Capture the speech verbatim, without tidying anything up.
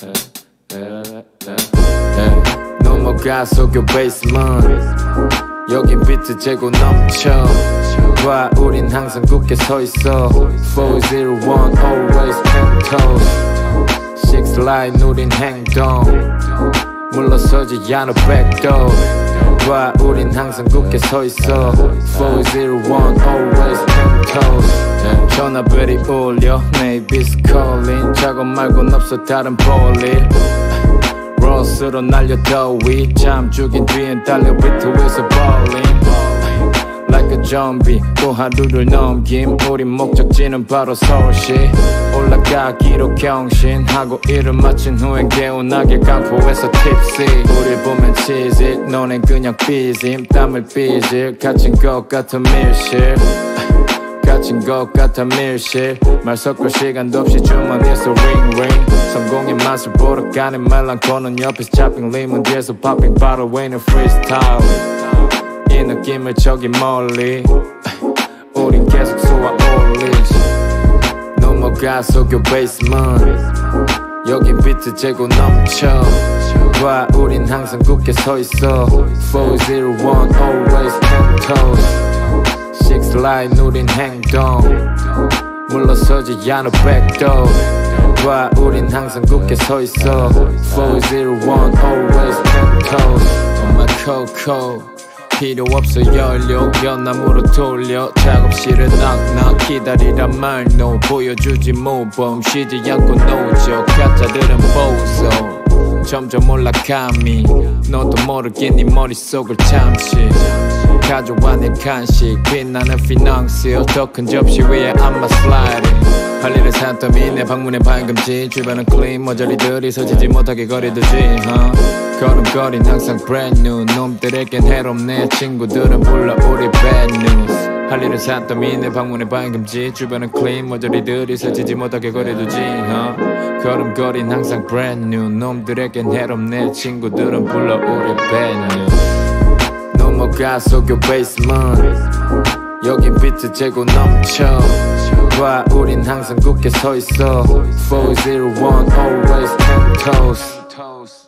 넘어가 속여 베이스먼트 여긴 비트 재고 넘쳐 와 우린 항상 굳게 서있어 four zero one always ten toes six line 우린 행동 물러서지 않아 백도 와 우린 항상 굳게 서있어 four zero one always ten toes 전화벨이 울려 내 입이 calling 작업 말곤 없어 다른 볼일 로스로 날려 더위 잠 죽인 뒤엔 달려 비트 위에서 bowling Like a zombie 또 하루를 넘김 우린 목적지는 바로 서울시 올라가기로 경신하고 일을 마친 후엔 개운하게 강포에서 tipsy 우릴 보면 cheesy 너넨 그냥 삐짐 땀을 삐질 갇힌 것 같은 밀실 갇힌 것 같아 밀실 말 섞을 시간도 없이 주머니에서 ring ring 성공의 맛을 보러 가는 말랑코는 옆에서 잡힌 리문 뒤에서 popping 바로 외는 freestyle 이 느낌을 저기 멀리 우린 계속 쏘아 올리지 넘어가 속여 베이스먼트 여긴 비트 재고 넘쳐 와 우린 항상 굳게 서있어 four zero one always ten toes six line 우린 행동 물러서지 않아 백도 와 우린 항상 굳게 서있어 four zero one always ten toes On my coco 필요 없어 연료 연나무로 돌려 작업실을 knock 기다리란 말로 보여주지 모범 쉬지 않고 노죠 가짜들은 보소 점점 올라감이 너도 모르겠니 머릿속을 잠시 가져와 내 간식 빛나는 피낭시어 더 큰 접시 위에 안마 슬라이딩 할 일을 산더미 내 방문에 방금지 주변은 클린 모조리들이 서지지 못하게 거리두지 huh? 걸음걸이는 항상 brand new 놈들에겐 해롭네 친구들은 불러 우리 bad news 할 일을 산더미 내 방문에 방금지 주변은 클린 모조리들이 서지지 못하게 거리두지 huh? 걸음걸이는 항상 brand new 놈들에겐 해롭네 친구들은 불러 우리 bad news 넘어가 속여 베이스먼트 여긴 비트 재고 넘쳐 와 우린 항상 굳게 서있어 four zero one always ten toes